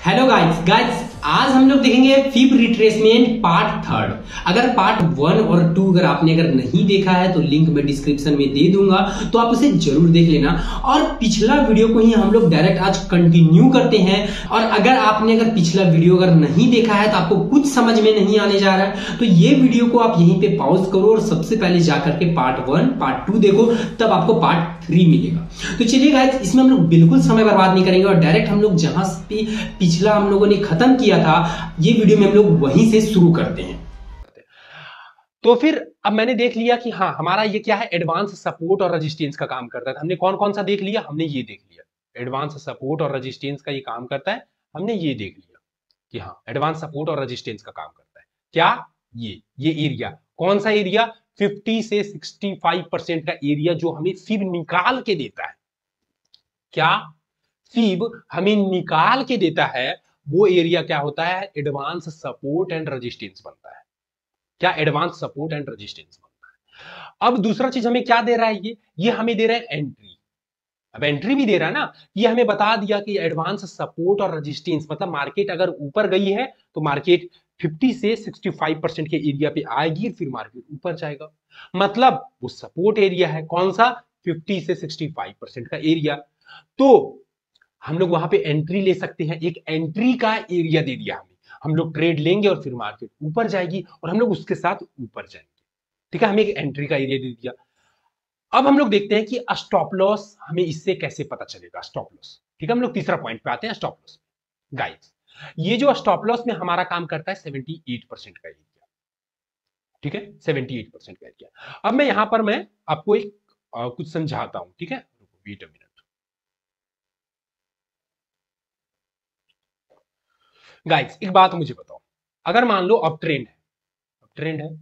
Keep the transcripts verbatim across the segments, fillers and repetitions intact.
Hello guys guys आज हम लोग देखेंगे फिब रिट्रेसमेंट पार्ट थर्ड। अगर पार्ट वन और टू अगर आपने अगर नहीं देखा है तो लिंक मैं डिस्क्रिप्शन में दे दूंगा, तो आप उसे जरूर देख लेना। और पिछला वीडियो को ही हम लोग डायरेक्ट आज कंटिन्यू करते हैं। और अगर आपने अगर पिछला वीडियो अगर नहीं देखा है तो आपको कुछ समझ में नहीं आने जा रहा है तो ये वीडियो को आप यहीं पे पॉज करो और सबसे पहले जाकर के पार्ट वन पार्ट टू देखो, तब आपको पार्ट थ्री मिलेगा। तो चलिए गाइस, इसमें हम लोग बिल्कुल समय बर्बाद नहीं करेंगे और डायरेक्ट हम लोग जहां पे पिछला हम लोगों ने खत्म किया था ये वीडियो में हम लोग वहीं से शुरू करते हैं। तो फिर अब मैंने देख लिया कि हाँ हमारा ये क्या है, एडवांस सपोर्ट और रेजिस्टेंस का काम करता है। हमने कौन कौन सा देख लिया, हमने ये देख लिया एडवांस सपोर्ट और रेजिस्टेंस का ये काम करता है। हमने ये देख लिया कि हाँ एडवांस सपोर्ट और रेजिस्टेंस का काम करता है। क्या ये ये एरिया, कौन सा एरिया, फिफ्टी से सिक्सटी फाइव परसेंट का एरिया जो हमें फिब निकाल के देता है। क्या फिब हमें निकाल के देता है, वो एरिया क्या होता है, एडवांस सपोर्ट एंड रेजिस्टेंस बनता है। क्या एडवांस सपोर्ट एंड रेजिस्टेंस बनता है। अब दूसरा चीज हमें क्या दे रहा है, ये ये हमें दे रहा है एंट्री। अब एंट्री भी दे रहा है ना, ये हमें बता दिया कि एडवांस सपोर्ट और रेजिस्टेंस मतलब मार्केट अगर ऊपर गई है तो मार्केट फिफ्टी से सिक्सटी फाइव परसेंट के एरिया पे आएगी, फिर मार्केट ऊपर जाएगा। मतलब वो सपोर्ट एरिया है कौन सा, फिफ्टी से सिक्सटी फाइव परसेंट का एरिया। तो हम लोग वहां पे एंट्री ले सकते हैं, एक एंट्री का एरिया दे दिया हमें, हम लोग ट्रेड लेंगे और फिर मार्केट ऊपर जाएगी और हम लोग उसके साथ ऊपर जाएंगे। ठीक है, हमें एक एंट्री का एरिया दे दिया। अब हम लोग देखते हैं कि स्टॉप लॉस हमें इससे कैसे पता चलेगा, स्टॉप लॉस। ठीक है, हम लोग तीसरा पॉइंट पे आते हैं, स्टॉप लॉस। गाइस ये जो स्टॉप लॉस में हमारा काम करता है सेवेंटी एट परसेंट का एरिया। ठीक है, सेवेंटी एट परसेंट का एरिया। अब मैं यहां पर मैं आपको एक आ, कुछ समझाता हूं। ठीक है, वेट अ मिनट। गाइस एक बात मुझे बताओ, अगर मान लो अप ट्रेंड है, अप ट्रेंड है,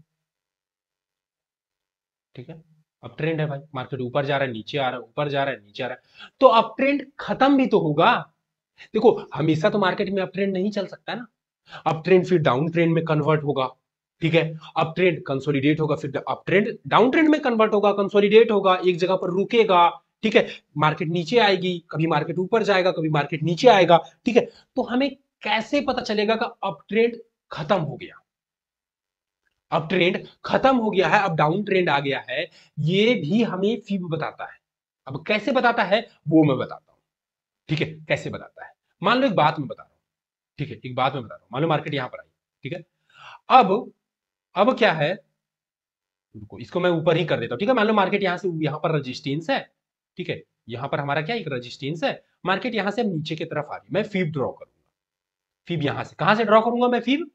ठीक है, अप ट्रेंड है भाई, मार्केट ऊपर जा रहा है नीचे आ रहा है, ऊपर जा रहा है नीचे आ रहा है, तो अप ट्रेंड खत्म भी तो होगा। देखो हमेशा तो मार्केट में अप ट्रेंड नहीं चल सकता है ना, अप ट्रेंड फिर डाउन ट्रेंड में कन्वर्ट होगा। ठीक है, अप ट्रेंड कंसोलिडेट होगा, फिर अप ट्रेंड डाउन ट्रेंड में कन्वर्ट होगा, कंसोलिडेट होगा, एक जगह पर रुकेगा। ठीक है, मार्केट नीचे आएगी, कभी मार्केट ऊपर जाएगा, कभी मार्केट नीचे आएगा। ठीक है, तो हमें कैसे पता चलेगा कि अप ट्रेंड खत्म हो गया, अप ट्रेंड खत्म हो गया है, अब डाउन ट्रेंड आ गया है, ये भी हमें फिब बताता है। अब कैसे बताता है वो मैं बताता हूं। ठीक है, कैसे बताता है, मान लो एक बात मैं बता रहा हूं। ठीक है, एक बात मैं बता रहा हूं, मान लो मार्केट यहां पर आई। ठीक है, अब अब क्या है, रुको इसको मैं ऊपर ही कर देता हूं। ठीक है, मान लो मार्केट यहां से यहां पर रेजिस्टेंस है। ठीक है, यहां पर हमारा क्या एक रेजिस्टेंस है, मार्केट यहां से नीचे की तरफ आ रही है, मैं फिब ड्रॉ करूंगा। फिब यहां से कहां से ड्रॉ करूंगा मैं फिब,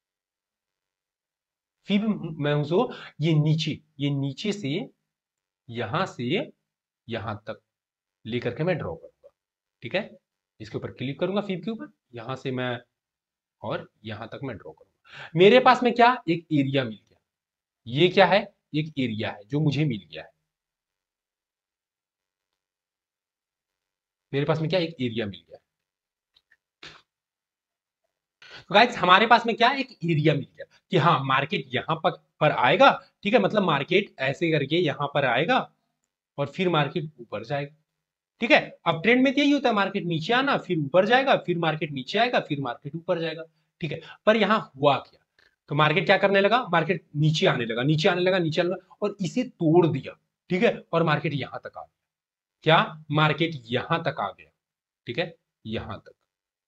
फिब मैं हूं ये नीचे, ये नीचे से यहां से यहां तक लेकर के मैं ड्रॉ करूंगा। ठीक है, इसके ऊपर क्लिक करूंगा फिब के ऊपर, यहां से मैं और यहां तक मैं ड्रॉ करूंगा। मेरे पास में क्या एक एरिया मिल गया, ये क्या है, एक एरिया है जो मुझे मिल गया है। मेरे पास में क्या एक एरिया मिल गया है। तो गाइस हमारे पास में क्या एक एरिया मिल गया कि हाँ मार्केट यहां पर, पर आएगा। ठीक है, मतलब मार्केट ऐसे करके यहां पर आएगा और फिर मार्केट ऊपर जाएगा। ठीक है, अब ट्रेंड में तो यही होता है, मार्केट नीचे आना फिर ऊपर जाएगा, फिर मार्केट नीचे आएगा फिर मार्केट ऊपर जाएगा। ठीक है, पर यहां हुआ क्या, तो मार्केट क्या करने लगा, मार्केट नीचे आने लगा, नीचे आने लगा, नीचे आने लगा और इसे तोड़ दिया। ठीक है, और मार्केट यहां तक आ गया। क्या, मार्केट यहां तक आ गया। ठीक है, यहां तक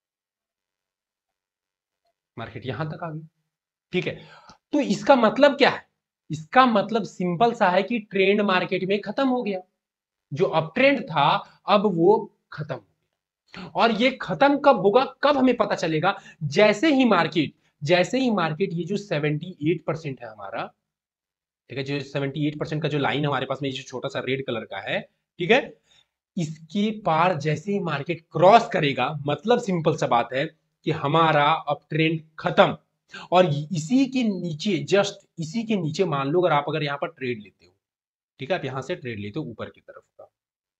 मार्केट यहां तक आ गई। ठीक है, तो इसका मतलब क्या है, इसका मतलब सिंपल सा है कि ट्रेंड मार्केट में खत्म हो गया, जो अप ट्रेंड था अब वो खत्म हो गया। और ये खत्म कब होगा, कब हमें पता चलेगा, जैसे ही मार्केट जैसे ही मार्केट ये जो सेवेंटी एट परसेंट है हमारा, ठीक है, जो सेवेंटी एट परसेंट का जो लाइन हमारे पास में ये जो छोटा सा रेड कलर का है, ठीक है, इसके पार जैसे ही मार्केट क्रॉस करेगा, मतलब सिंपल सा बात है कि हमारा अप ट्रेंड खत्म। और इसी के नीचे, जस्ट इसी के नीचे मान लो अगर आप अगर यहां पर ट्रेड लेते हो, ठीक है, आप यहां से ट्रेड लेते हो ऊपर की तरफ का,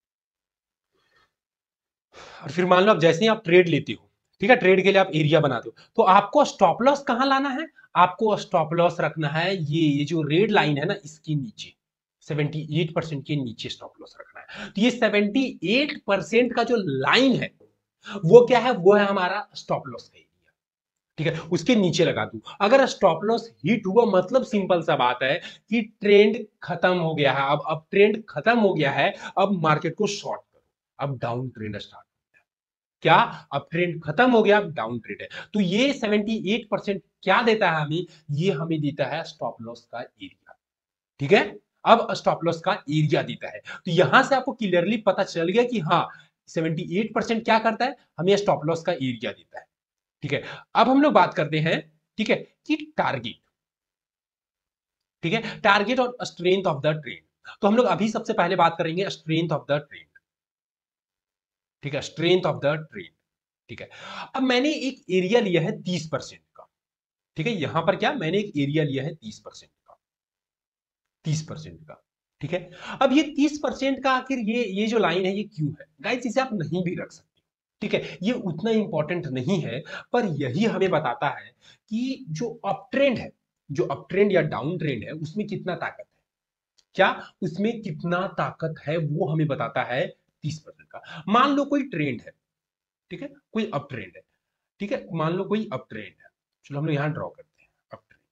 और फिर मान लो आप जैसे ही आप ट्रेड लेते हो, ठीक है, ट्रेड के लिए आप एरिया बनाते हो, तो आपको स्टॉप लॉस कहां लाना है, आपको स्टॉप लॉस रखना है ये ये जो रेड लाइन है ना, इसके नीचे सेवेंटी एट परसेंट के नीचे स्टॉप लॉस रखना है। तो ये सेवेंटी एट परसेंट का जो लाइन है, वो क्या है, वो है हमारा स्टॉप लॉस का एरिया। ठीक है, उसके नीचे लगा दूं। अगर स्टॉप लॉस हिट हुआ मतलब सिंपल सा बात है कि ट्रेंड खत्म हो गया है। अब अब ट्रेंड खत्म हो गया है, अब मार्केट को शॉर्ट करो, अब डाउन ट्रेंड स्टार्ट। क्या, अब ट्रेंड खत्म हो गया, अब डाउन ट्रेंड है। तो ये अठहत्तर परसेंट क्या देता है हमें, ये हमें देता है स्टॉप लॉस का एरिया। ठीक है, अब स्टॉप लॉस का एरिया देता है। तो यहां से आपको क्लियरली पता चल गया कि हाँ अठहत्तर परसेंट क्या करता है, हमें स्टॉप लॉस का एरिया देता है। ठीक है, अब हम लोग बात करते हैं, ठीक है, कि टारगेट। ठीक है, टारगेट और स्ट्रेंथ ऑफ द ट्रेंड। तो हम लोग अभी सबसे पहले बात करेंगे स्ट्रेंथ ऑफ द ट्रेंड। ठीक है, स्ट्रेंथ ऑफ द ट्रेंड। ठीक है, अब मैंने एक एरिया लिया है तीस परसेंट का। ठीक है, यहां पर क्या, मैंने एक एरिया लिया है तीस परसेंट का, तीस परसेंट का। ठीक है, अब ये तीस परसेंट का आखिर ये ये जो लाइन है ये क्यों है गाइस, इसे आप नहीं भी रख सकते। ठीक है, ये उतना इंपॉर्टेंट नहीं है, पर यही हमें बताता है कि जो अप ट्रेंड है, जो अप ट्रेंड या डाउन ट्रेंड है, उसमें कितना ताकत है। क्या, उसमें कितना ताकत है वो हमें बताता है तीस परसेंट का। मान लो कोई ट्रेंड है, ठीक है, कोई अप ट्रेंड है। ठीक है, मान लो कोई अप ट्रेंड है, चलो हम लोग यहां ड्रॉ करते हैं अप ट्रेंड।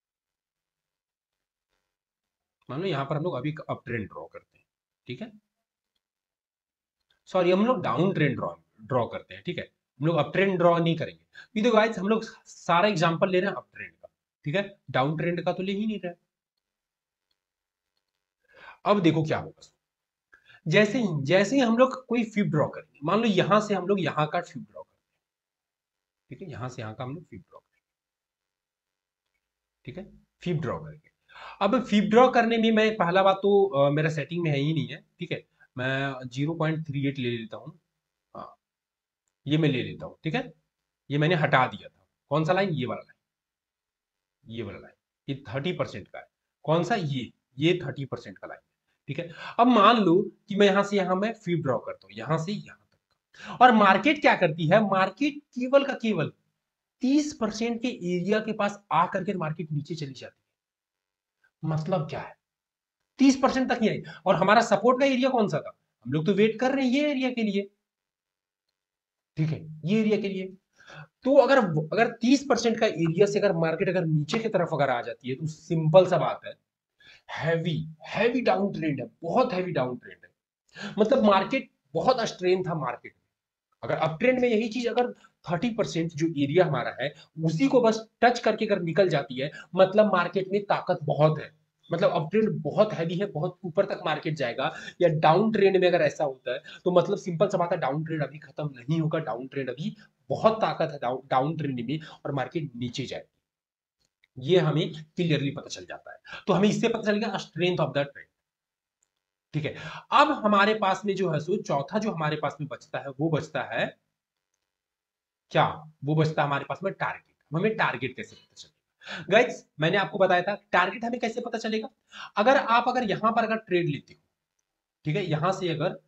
मान लो यहां पर हम लोग अभी अप ट्रेंड ड्रॉ करते हैं। ठीक है, सॉरी हम लोग डाउन ट्रेंड ड्रॉ ड्रॉ करते हैं। ठीक है, हम लोग अप ट्रेंड ड्रॉ नहीं करेंगे। ये देखो गाइस, हम लोग सारा एग्जांपल ले रहे हैं अप ट्रेंड का। ठीक है, डाउन ट्रेंड का तो ले ही नहीं रहे। अब देखो क्या होगा, जैसे ही जैसे ही हम लोग कोई फिब ड्रॉ करेंगे, मान लो यहां से हम लोग यहां का फिब ड्रॉ करें। ठीक है, यहां से यहां का हम लोग फिब ड्रॉ करें। ठीक है, फिब ड्रॉ करके, अब फिब ड्रॉ करने में मैं पहला बात तो अ, मेरा सेटिंग में है ही नहीं है। ठीक है, मैं जीरो पॉइंट थ्री एट ले लेता हूँ। हाँ, ये मैं ले लेता हूँ। ठीक है, ये मैंने हटा दिया था। कौन सा लाइन, ये वाला लाइन, ये वाला लाइन, ये थर्टी परसेंट का है। कौन सा, ये ये थर्टी परसेंट का लाइन है। ठीक है, अब मान लो कि मैं यहां से यहां मैं फिब ड्रॉ करता हूं, यहां से यहां तक। और मार्केट क्या करती है, मार्केट केवल का केवल तीस परसेंट के एरिया के पास आकर के मार्केट नीचे चली जाती है। मतलब क्या है, तीस परसेंट तक ही आई, और हमारा सपोर्ट का एरिया कौन सा था, हम लोग तो वेट कर रहे हैं ये एरिया के लिए। ठीक है, ये एरिया के लिए। तो अगर अगर तीस परसेंट का एरिया से अगर मार्केट अगर नीचे की तरफ अगर आ जाती है, तो सिंपल सा बात है, हैवी हैवी डाउन ट्रेंड है, बहुत हैवी डाउन ट्रेंड है। मतलब मार्केट बहुत स्ट्रेन था मार्केट में। अगर अप ट्रेंड में यही चीज अगर थर्टी परसेंट जो एरिया हमारा है उसी को बस टच करके अगर निकल जाती है, मतलब मार्केट में ताकत बहुत है। मतलब अप ट्रेंड बहुत हैवी है, बहुत ऊपर तक मार्केट जाएगा। या डाउन ट्रेंड में अगर ऐसा होता है तो मतलब सिंपल सा बात है, डाउन ट्रेंड अभी खत्म नहीं होगा, डाउन ट्रेंड अभी बहुत ताकत है डाउन ट्रेंड में, और मार्केट नीचे जाएगी। ये हमें क्लियरली पता चल जाता है। तो हमें इससे पता चल गया स्ट्रेंथ ऑफ द ट्रेंड। ठीक है, अब हमारे पास में जो है सो चौथा जो हमारे पास में बचता है, वो बचता है क्या, वो बचता है हमारे पास में टारगेट। हमें टारगेट कैसे पता चलेगा गाइस, मैंने आपको बताया था टारगेट हमें कैसे पता चलेगा। अगर आप अगर यहां पर अगर ट्रेड लेते हो, ठीक है, यहां से अगर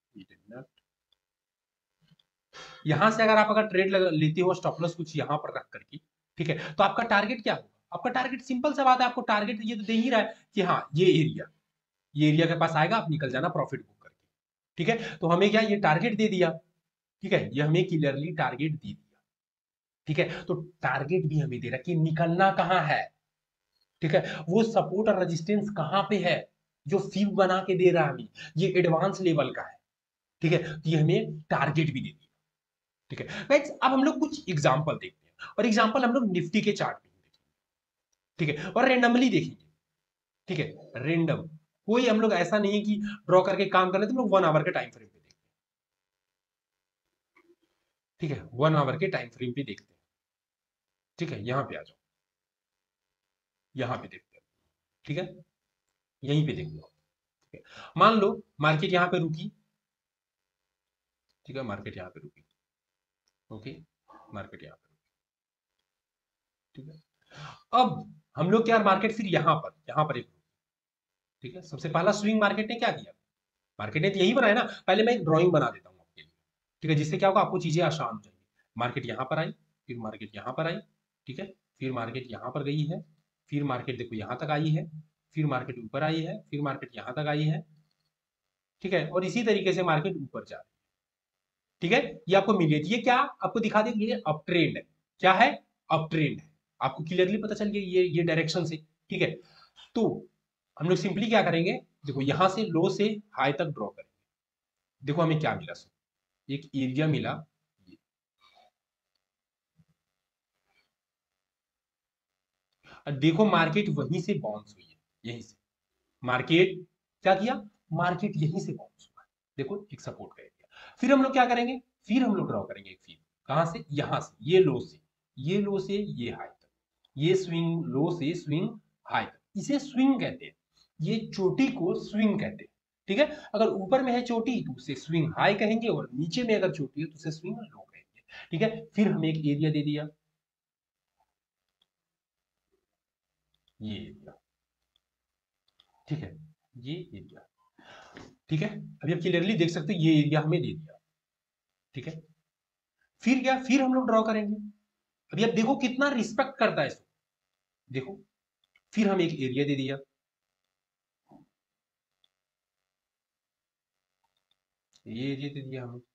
यहां से अगर आप अगर ट्रेड लेते हो स्टॉप लॉस कुछ यहां पर रख करके, ठीक है, तो आपका टारगेट क्या होगा, आपका टारगेट सिंपल सा बात है, आपको टारगेट ये तो दे ही रहा है कि हाँ ये एरिया, ये एरिया के पास आएगा, आप निकल जाना प्रॉफिट बुक करके। ठीक है, तो हमें क्या ये टारगेट दे दिया। ठीक है, ये हमें क्लियरली टारगेट दे दिया। ठीक है, तो टारगेट भी हमें दे रहा है कि निकलना कहां है। ठीक है, वो सपोर्ट और रेजिस्टेंस कहां पे है, जो फीब बना के दे रहा है हमें, ये एडवांस लेवल का है। ठीक है, तो ये हमें टारगेट भी दे दिया। ठीक है गाइस, अब हम लोग कुछ एग्जांपल देखते हैं, और एग्जांपल हम लोग निफ्टी के चार्ट पे देखेंगे। ठीक है, और रेंडमली देखेंगे। ठीक है, रेंडम, कोई हम लोग ऐसा नहीं है कि ड्रॉ करके काम कर रहे थे, हम लोग वन आवर के टाइम फ्रेम पे देखते हैं। ठीक है, वन आवर के टाइम फ्रेम पे देखते हैं। ठीक है, यहां पे आ जाओ, यहां पे देखते हैं। ठीक है, यहीं पे देख लो। ठीक है, मान लो मार्केट यहां पे रुकी। ठीक है, मार्केट यहां पे रुकी। ओके, मार्केट यहां पे रुकी। ठीक है, अब हम लोग क्या, मार्केट फिर यहां पर यहां पर एक, ठीक है, सबसे पहला स्विंग मार्केट ने क्या किया, मार्केट ने तो यही बनाया ना। पहले मैं एक ड्राइंग बना देता हूँ आपके लिए। ठीक है, जिससे क्या होगा, आपको चीजें आसान हो जाएंगी। मार्केट यहां पर आई, फिर मार्केट यहां पर आई। ठीक है, फिर मार्केट यहां पर गई है, फिर मार्केट देखो यहां तक आई है, फिर मार्केट ऊपर आई है, फिर मार्केट यहां तक आई है। ठीक है, और इसी तरीके से मार्केट ऊपर जा रही है। ठीक है, ये आपको मिल गई। ये क्या आपको दिखा दे, ये अप ट्रेंड है। क्या है? अप ट्रेंड है। आपको क्लियरली पता चल गया ये ये डायरेक्शन से। ठीक है, तो हम लोग सिंपली क्या करेंगे, देखो यहां से लो से हाई तक ड्रॉ करेंगे। देखो हमें क्या मिला, सो एक एरिया मिला, ये। और देखो मार्केट वहीं से बाउंस हुई है, यहीं से मार्केट क्या किया, मार्केट यहीं से बाउंस हुआ। देखो एक सपोर्ट का एरिया। फिर हम लोग क्या करेंगे, फिर हम लोग ड्रॉ करेंगे एक फील। कहां से? यहां से, ये लो से, ये लो से ये हाई तक, ये स्विंग लो से स्विंग हाई तक, इसे स्विंग कहते हैं। ये चोटी को स्विंग कहते हैं। ठीक है, अगर ऊपर में है चोटी तो उसे स्विंग हाई कहेंगे, और नीचे में अगर चोटी है तो उसे स्विंग लो कहेंगे। ठीक है, फिर हमें एक एरिया दे दिया, ये एरिया। ठीक है, ये एरिया। ठीक है, अभी आप क्लियरली देख सकते हो ये एरिया हमें दे दिया। ठीक है, फिर क्या, फिर हम लोग ड्रॉ करेंगे। अभी आप देखो कितना रिस्पेक्ट करता है इसको। देखो फिर हम एक एरिया दे दिया, ये एरिया दे दिया हमें।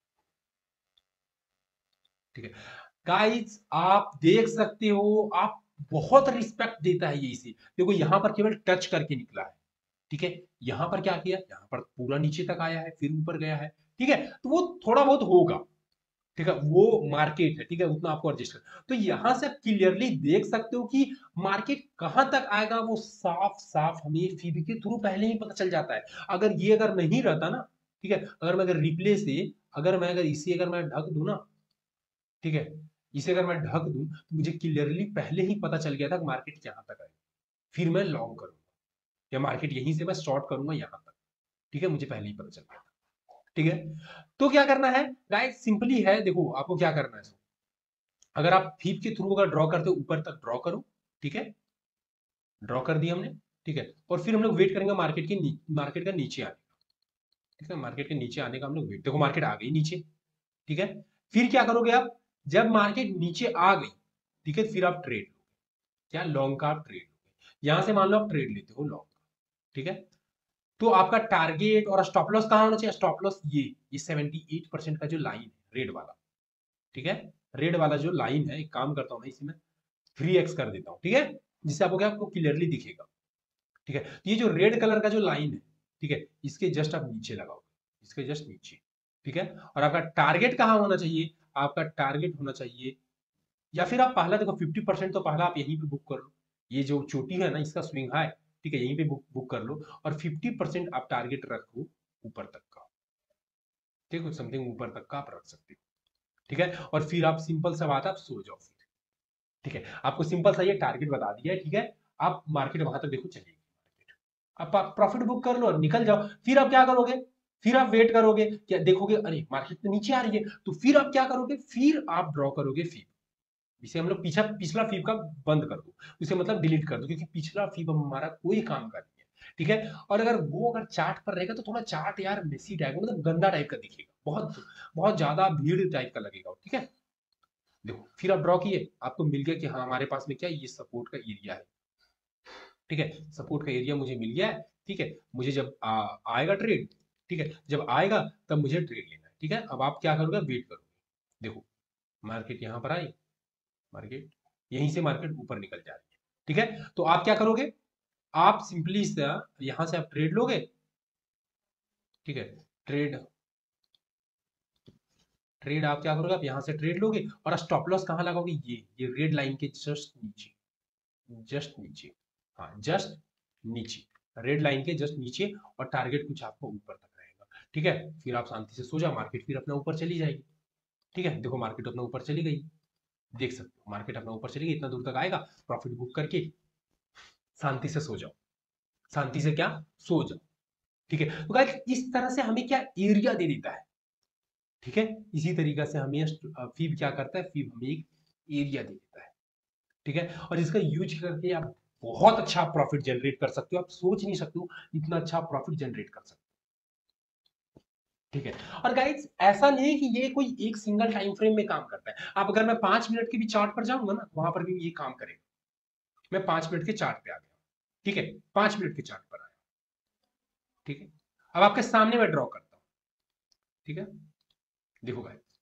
ठीक है गाइस, आप देख सकते हो, आप बहुत रिस्पेक्ट देता है ये इसे। देखो यहां पर केवल टच करके निकला है। ठीक है, यहां पर क्या किया, यहां पर पूरा नीचे तक आया है, फिर ऊपर गया है। ठीक है, तो वो थोड़ा बहुत होगा। ठीक है, वो मार्केट है। ठीक है, उतना आपको एडजस्ट कर, तो यहां से आप क्लियरली देख सकते हो कि मार्केट कहां तक आएगा, वो साफ साफ हमें फीबी के थ्रू पहले ही पता चल जाता है। अगर ये अगर नहीं रहता ना, ठीक है, अगर मैं अगर रिप्ले से, अगर मैं अगर इसे अगर मैं ढक दूं ना, ठीक है, इसे अगर मैं ढक दूं तो मुझे क्लियरली पहले ही पता चल गया था कि मार्केट यहाँ तक आएगी, फिर मैं लॉन्ग करूंगा, या मार्केट यहीं से मैं शॉर्ट करूंगा यहां तक। ठीक है, मुझे पहले ही पता चल गया था। ठीक है, तो क्या करना है गाइस, सिंपली है, देखो आपको क्या करना है। अगर आप फीप के थ्रू अगर ड्रॉ करते हो, ऊपर तक ड्रॉ करो। ठीक है, ड्रॉ कर दिया हमने। ठीक है, और फिर हम लोग वेट करेंगे मार्केट के नी, मार्केट का नीचे आने का। ठीक है, मार्केट के नीचे आने का हम लोग वेट, देखो मार्केट आ गई नीचे। ठीक है, फिर क्या करोगे आप, जब मार्केट नीचे आ गई, ठीक है, फिर आप ट्रेड लोगे। क्या? लॉन्ग का आप ट्रेड लोगे। यहां से मान लो आप ट्रेड लेते हो लॉन्ग का। ठीक है, तो आपका टारगेट और स्टॉप लॉस कहां होना चाहिए, स्टॉप लॉस ये ये सेवेंटी एट परसेंट का जो लाइन है रेड वाला। ठीक है, रेड वाला जो लाइन है, एक काम करता हूं मैं इसी में थ्री एक्स कर देता हूं। ठीक है, जिससे आपको क्या, आपको क्लियरली दिखेगा। ठीक है, तो ये जो रेड कलर का जो लाइन है, ठीक है, इसके जस्ट आप नीचे लगाओ, इसके जस्ट नीचे। ठीक है, और आपका टारगेट कहां होना चाहिए, आपका टारगेट होना चाहिए, या फिर आप पहला देखो फिफ्टी परसेंट तो पहला आप यहीं पे बुक कर लो, ये जो चोटी है ना इसका स्विंग हाई। ठीक है, यहीं पे बुक बुक कर लो, और फिफ्टी परसेंट आप टारगेट रखो ऊपर तक का। ठीक है, समथिंग ऊपर तक का आप रख सकते हो। ठीक है, और फिर आप सिंपल सा बात, आप सो जाओ फिर। ठीक है, आपको सिंपल सा ये टारगेट बता दिया है। ठीक है, आप मार्केट वहां तक देखो चलेगी, आप प्रॉफिट बुक कर लो और निकल जाओ। फिर आप क्या करोगे, फिर आप वेट करोगे, क्या देखोगे, अरे मार्केट तो नीचे आ रही है, तो फिर आप क्या करोगे, फिर आप ड्रॉ करोगे फीप। इसे हम लोग पीछा पिछला फीप का बंद कर दो, उसे मतलब डिलीट कर दो, क्योंकि पिछला फीप हमारा कोई काम का नहीं है। ठीक है, और अगर वो अगर चार्ट पर रहेगा तो थोड़ा चार्ट यार मेसी टाइप, मतलब गंदा टाइप का दिखेगा, बहुत बहुत ज्यादा भीड़ टाइप का लगेगा। ठीक है, देखो फिर आप ड्रॉ किए, आपको मिल गया कि हाँ हमारे पास में क्या, ये सपोर्ट का एरिया है। ठीक है, सपोर्ट का एरिया मुझे मिल गया है। ठीक है, मुझे जब आ, आएगा ट्रेड, ठीक है, जब आएगा तब मुझे ट्रेड लेना है। ठीक है, अब आप क्या करोगे, वेट करोगे। देखो मार्केट यहां पर आई, मार्केट यहीं से मार्केट ऊपर निकल जा रही है। ठीक है, तो आप क्या करोगे, आप सिंपली यहां से आप ट्रेड लोगे। ठीक है, ट्रेड ट्रेड आप क्या करोगे, आप यहां से ट्रेड लोगे, और स्टॉप लॉस कहां लगाओगे, ये ये रेड लाइन के जस्ट नीचे, जस्ट नीचे, हाँ जस्ट नीचे, रेड लाइन के जस्ट नीचे, और टारगेट कुछ आपको ऊपर तक रहेगा। ठीक है, फिर आप शांति से सो जाओ, मार्केट फिर अपना ऊपर चली जाएगी। ठीक है, देखो मार्केट अपना ऊपर चली गई, देख सकते हो मार्केट अपना ऊपर चली गई, इतना दूर तक आएगा, प्रॉफिट बुक करके शांति से सो जाओ, शांति से क्या, सो जाओ। ठीक है, तो गाइस इस तरह से हमें क्या, एरिया दे देता है। ठीक है, इसी तरीके से हमें फीब क्या करता है, फीब हमें एक एरिया दे देता है। ठीक है, और इसका यूज करके आप बहुत अच्छा प्रॉफिट जनरेट कर सकते हो, आप सोच नहीं सकते हो इतना अच्छा प्रॉफिट जनरेट कर सकते हो। ठीक है, और गाइस ऐसा नहीं है कि ये कोई एक सिंगल टाइम फ्रेम में काम करता है, आप अगर मैं पांच मिनट के भी चार्ट पर जाऊंगा ना, वहां पर भी ये काम करेगा। मैं पांच मिनट के चार्ट पे आ गया। ठीक है, पांच मिनट के चार्ट पर आया। ठीक है, अब आपके सामने मैं ड्रॉ करता हूं। ठीक है, देखो गाइस,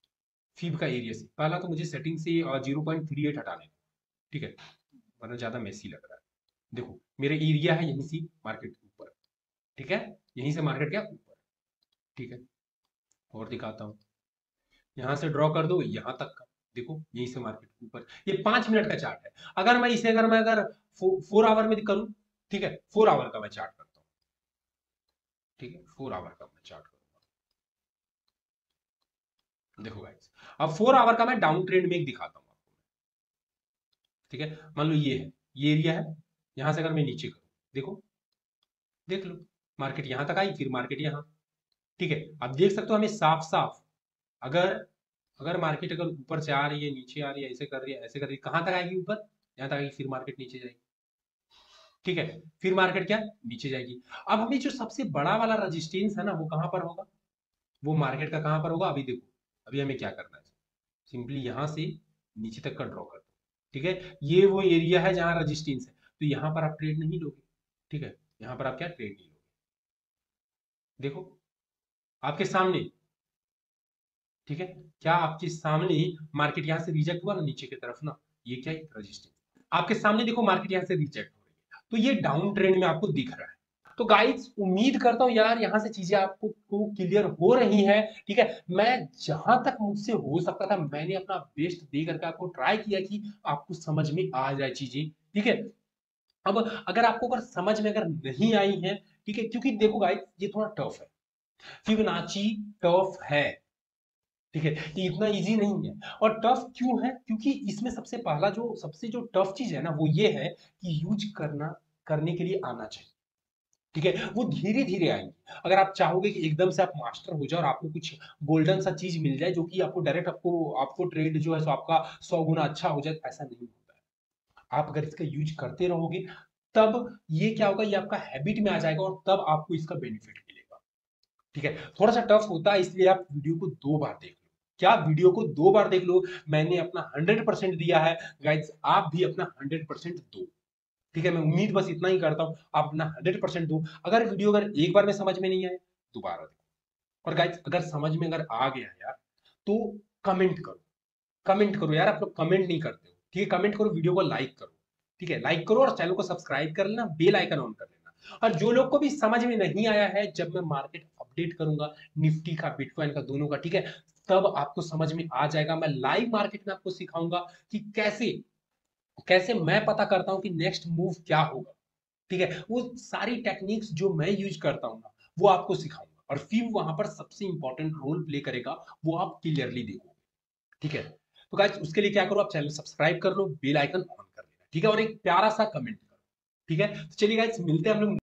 फीब का एरिया से। पहला तो मुझे सेटिंग से जीरो पॉइंट थ्री एट हटाने, ठीक है, वरना ज्यादा मेसी लग रहा है। देखो मेरा एरिया है यहीं से मार्केट के ऊपर, ठीक है, यहीं से मार्केट क्या ऊपर, ठीक है। और दिखाता हूँ, यहां से ड्रॉ कर दो यहां तक का, देखो यहीं से मार्केट के ऊपर। ये पांच मिनट का चार्ट है। अगर मैं इसे अगर मैं अगर फो, फोर आवर में करूं, ठीक है, फोर आवर का मैं चार्ट करता हूँ, ठीक है, फोर आवर का मैं चार्ट करूंगा। देखो गाइस, अब फोर आवर का मैं डाउन ट्रेंड में एक दिखाता हूँ आपको, ठीक है। मान लो ये है, ये एरिया है, यहां से अगर मैं नीचे करूं, देखो देख लो, मार्केट यहां तक आई, फिर मार्केट यहां, ठीक है। अब देख सकते हो हमें साफ साफ, अगर अगर मार्केट अगर ऊपर से आ रही है, नीचे आ रही है, ऐसे कर रही है, ऐसे कर रही है, कहां तक आएगी ऊपर, यहां तक आएगी, फिर मार्केट नीचे जाएगी, ठीक है, फिर मार्केट क्या नीचे जाएगी। अब हमें जो सबसे बड़ा वाला रेजिस्टेंस है ना, वो कहां पर होगा, वो मार्केट का कहां पर होगा। अभी देखो, अभी हमें क्या करना है, सिंपली यहां से नीचे तक का ड्रॉ कर दो, ठीक है। ये वो एरिया है जहां रेजिस्टेंस है, तो यहां पर आप ट्रेड नहीं लोगे, ठीक है, यहां पर आप क्या ट्रेड नहीं लोगे, देखो आपके सामने, ठीक है, क्या आपके सामने मार्केट यहां से रिजेक्ट हुआ ना नीचे की तरफ ना, ये क्या है रेजिस्टेंस, आपके सामने देखो मार्केट यहां से रिजेक्ट हो रही है, तो ये डाउन ट्रेंड में आपको दिख रहा है। तो गाइस उम्मीद करता हूं यार यहां से चीजें आपको को क्लियर हो रही हैं, ठीक है। मैं जहां तक मुझसे हो सकता था मैंने अपना बेस्ट दे करके आपको ट्राई किया कि आपको समझ में आ जाए चीजें, ठीक है। अब अगर आपको अगर समझ में अगर नहीं आई है, ठीक है, क्योंकि देखो गाइस ये थोड़ा टफ है, फिबोनाची टफ है, ठीक है, ये इतना इजी नहीं है। और टफ क्यों है, क्योंकि इसमें सबसे पहला जो सबसे जो टफ चीज है ना, वो ये है कि यूज करना करने के लिए आना चाहिए, ठीक है, वो धीरे धीरे आएंगे। अगर आप चाहोगे कि एकदम से आप मास्टर हो जाए और आपको कुछ गोल्डन सा चीज मिल जाए जो कि आपको डायरेक्ट आपको आपको ट्रेड जो है सो आपका सौ गुना अच्छा हो जाए, ऐसा नहीं होता है। आप अगर इसका यूज करते रहोगे तब ये क्या होगा, ये आपका हैबिट में आ जाएगा और तब आपको इसका बेनिफिट मिलेगा, ठीक है। थोड़ा सा टफ होता है, इसलिए आप वीडियो को दो बार देख लो, क्या वीडियो को दो बार देख लो। मैंने अपना हंड्रेड परसेंट दिया है गाइज, आप भी अपना हंड्रेड परसेंट दो, ठीक है। मैं उम्मीद बस इतना ही करता हूं, आप अपना हंड्रेड परसेंट दो। अगर वीडियो अगर एक बार में समझ में नहीं आए, दोबारा देखो। और गाइज अगर समझ में अगर आ गया यार, तो कमेंट करो, कमेंट करो यार, आप लोग कमेंट नहीं करते हो, ठीक है। कमेंट करो, वीडियो को लाइक करो, ठीक है, लाइक करो और चैनल को सब्सक्राइब कर लेना, बेल आइकन ऑन कर लेना। और जो लोग को भी समझ में नहीं आया है, जब मैं मार्केट अपडेट करूंगा निफ्टी का बिटकॉइन का दोनों का, ठीक है, तब आपको समझ में आ जाएगा। मैं लाइव मार्केट में आपको सिखाऊंगा कि कैसे कैसे मैं पता करता हूं कि नेक्स्ट मूव क्या होगा, ठीक है। वो सारी टेक्निक्स जो मैं यूज करता हूं ना, वो आपको सिखाऊंगा और फिर वहां पर सबसे इंपॉर्टेंट रोल प्ले करेगा, वो आप क्लियरली देखोगे, ठीक है। तो गाइस उसके लिए क्या करो, आप चैनल सब्सक्राइब कर लो, बेल आइकन ऑन कर लेना, ठीक है, और एक प्यारा सा कमेंट करो, ठीक है। तो चलिए गाइस मिलते हैं हम लोग